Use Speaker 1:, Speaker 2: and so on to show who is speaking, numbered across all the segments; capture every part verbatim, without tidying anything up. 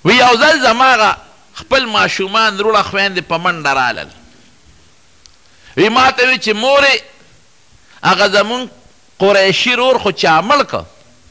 Speaker 1: وی یو ځل زما خپل ماشومان وروڼه خویندې په منډه رالل، وی ما ته وی چې مورې هغه زمونږ قریشي رور خو چا مړ که؟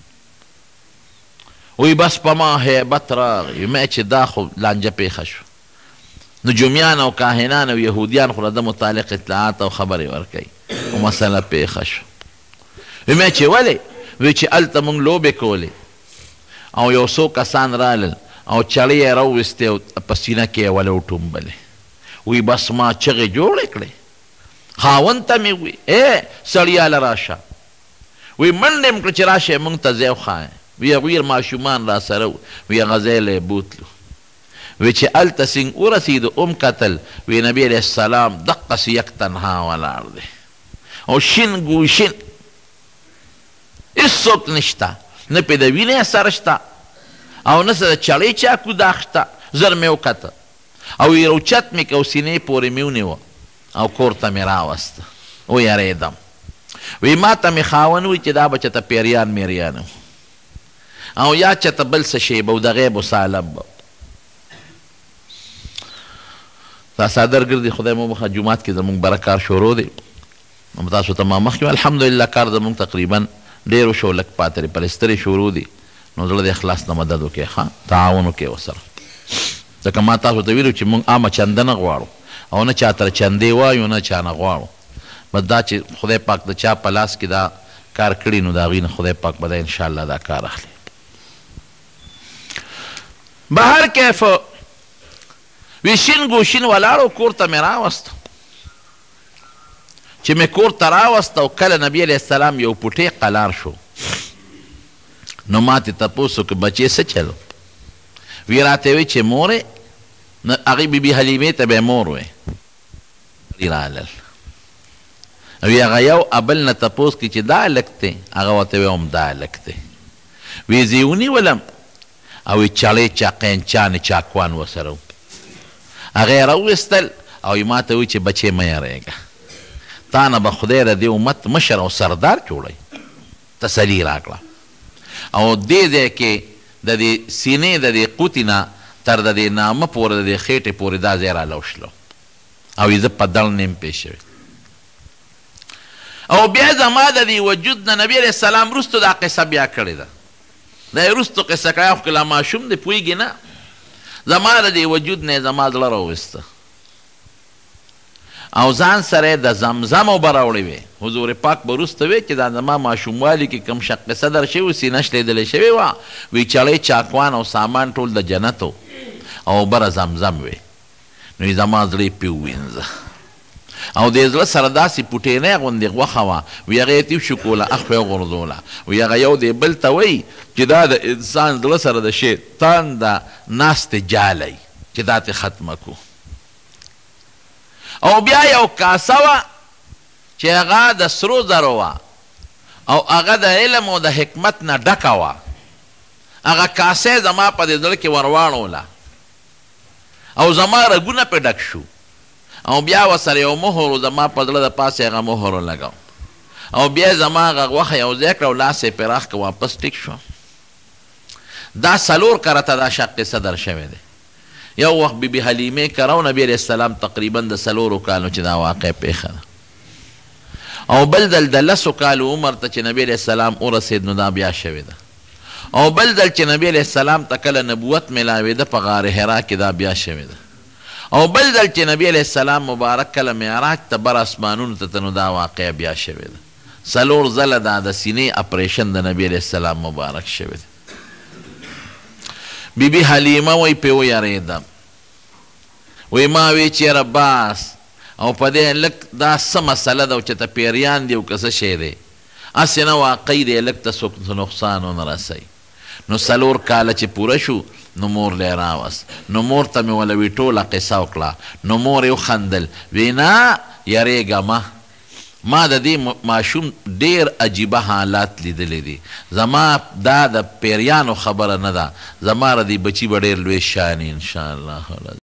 Speaker 1: وی بس په ما هیبت راغی، ما چې دا خو لانجه پیښه شو. نجومیان او کاهنان او یهودیان خو د متعلق اطلاعات او خبرې ورکوي او مسله پیښه شو. وی ما چې ولې؟ وی چې هلته مونږ لوبې کولې او یو څو کسان رالل او چړې یې راوویستې او په سینه کې یې ولې وټومبلې. وی بس ما چغې جوړې کړې، خاوند ته مې وی ای سړیاله راشه. وی منډې م کړه چې راشه مونږ ته ځای وښایه. وی هغوی ماشومان را سره و، وی هغه ځای له یې بوتلو. وی چې هلته سینګ ورسېدو ام کتل، وی نبي علیه السلام دقسې یک تنها ولاړ دی او شین ګوشین، هېڅوک نشته، نه پې د وینې اثر شته او نه څه د چړې چاکو داغ شته. زر مې وکته او یې روچت مې که او سینې پورې مې ونیوه او کور ته مې راوسته. ویرېدم. وی ما ته مې خاوند وی چې دا به چېته پیریان میریان او یا چېته بل څه شی به و د غیب و سالم به. دا څادر ګردي خدای مو بخښه جومات کې زمونږ بره کار شروع دی. نو تاسو ته ما مخکې الحمدلله کار زمونږ تقریبا ډېر وشو، لږ پاتې دی، پلسترې شروع دي. نو زړه د اخلاص نه مدد وکړئ، ښه تعاون وکړئ ورسره. ځکه ما تاسو ته ویلو چې مونږ عامه چنده نه غواړو او نه چا ته چندې وایو نه چا نه غواړو. بس دا چې خدای پاک د چا په لاس کې دا کار کړي نو د هغوی نه خدای پاک به دا انشاءالله دا کار اخلي. بهر کیف وی شین ګوشین ولاړو، کور ته مې راوسته. چې مې کور ته راوسته او کله نبي علیه السلام یو پوټی قلار شو، نو ما تې تپوس وکړ بچې څه چلو؟ وی راته وی چې مورې هغې بي بي حلیمې ته به یې مور وی رالل. وی هغه یو ابل نه تپوس کړي چې دا هلک دی؟ هغه ورته وی هم دا هلک دی. وی زه یې ونیولم او وی چړې چاقینچانې چاکوان ورسره و، هغه یې راوویستل او یې ما ته وی چې بچې مه یېرېږه، تا نه به خدای د دې امت مشر او سردار جوړوي. تسلي راکړه. او دې ځای کې د دې سینې د دې قوتي نه تر د دې نامه پورې د دې خېټې پورې دا ځای رالوشلو او زه په دړ نیم پېښ شوی. او بیا زما د دې وجود نه نبي علیه السلام وروستو دا قصه بیا کړې ده. دا یې وروستو قصه کړی خو که لا ماشوم دی پوهېږي نه. زما د دې وجود نه یې زما زړه راوویسته او ځان سره د زمزم اوبه راوړې وې. حضور پاک به وروسته وی چې دا زما ماشوموالي کې کوم شق قصه در شوي سینه شلېدلې شوې وه، وی چړې چاکوان او سامان ټول د جنت و او اوبه زمزم وې. نو یې زما زړه یې پې ووینځه او د زړه سره داسې پوټینۍ غوندې غوښه وه. وی هغه یې تیو شو کوله اخ یې وغورځوله. وی هغه یو دی بل ته وایي چې دا د انسان زړه سره د شیطان د ناستې جالی چې دا ترې ختمه کړو. او بیا یو کاسه وه چې هغه د سرو زرو وه او هغه د علم او د حکمت نه ډکه وه. هغه کاسه زما په دې زړه کې ورواړوله او زما رګونه پې ډک شو او بیا ورسره یو مهر زما په زړه د پاسې هغه مهر ولګو او بیا زما هغه غوښه یو ځای کړه او لاس یې پرې راښ کړه واپس ټیک شو. دا څلور کرته دا شق قصه در شوی دی. یو وخت بی بی حلیمې کره او نبي علیه السلام تقریبا د څلورو کالو چې دا واقع پیښه ده او بل دل د لسو کالو عمر ته چې نبي علیه السلام ورسېد نو دا بیا شوې ده او بل دل چې نبي علیه السلام ته کله نبوت میلاوېده په غار حرا کې دا بیا شوې ده او بل دل چې نبي علیه السلام مبارک کله معراج ته بر اسمانونو ته نو دا واقع بیا شوې ده. څلور ځله دا د سینې اپریشن د نبي علیه السلام مبارک شوې ده. بی بی حلیمه وی پې ویرېدم، وی ما وی چې یاره باس او په دې لږ دا څه مسله ده چې ته پیریان دي او که څه شی دی، هسې نه واقعي دی لږ ته څوک نقصان ونه رسوي. نو څلور کاله چې پوره شو نو مور لی راوست. نو مور ته مې وله وی ټوله قصه وکړه. نو مور یې وخندل، وی نه یریږه مه، ما د دې ماشوم ډیر عجیبه حالات لیدلی دي. زما دا د پیریانو خبره نه ده، زما د دې بچي به ډېر لوی شان انشاءالله.